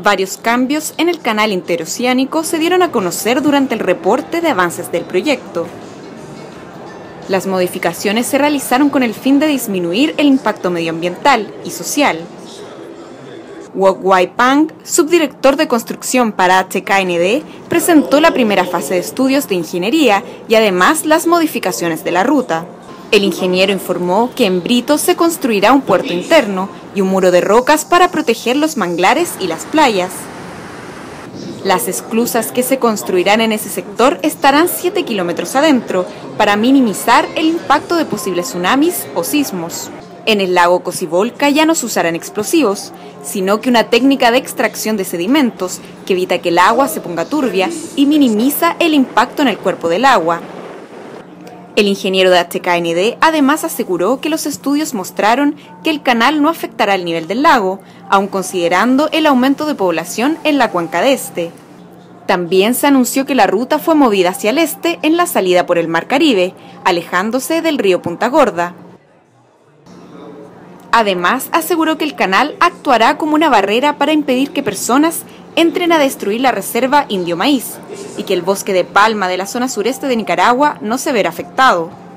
Varios cambios en el canal interoceánico se dieron a conocer durante el reporte de avances del proyecto. Las modificaciones se realizaron con el fin de disminuir el impacto medioambiental y social. Wook Wai Pang, subdirector de construcción para HKND, presentó la primera fase de estudios de ingeniería y además las modificaciones de la ruta. El ingeniero informó que en Brito se construirá un puerto interno y un muro de rocas para proteger los manglares y las playas. Las esclusas que se construirán en ese sector estarán 7 kilómetros adentro para minimizar el impacto de posibles tsunamis o sismos. En el lago Cocibolca ya no se usarán explosivos, sino que una técnica de extracción de sedimentos que evita que el agua se ponga turbia y minimiza el impacto en el cuerpo del agua. El ingeniero de HKND además aseguró que los estudios mostraron que el canal no afectará el nivel del lago, aun considerando el aumento de población en la cuenca de este. También se anunció que la ruta fue movida hacia el este en la salida por el Mar Caribe, alejándose del río Punta Gorda. Además, aseguró que el canal actuará como una barrera para impedir que personas entren a destruir la reserva Indio Maíz y que el bosque de palma de la zona sureste de Nicaragua no se verá afectado.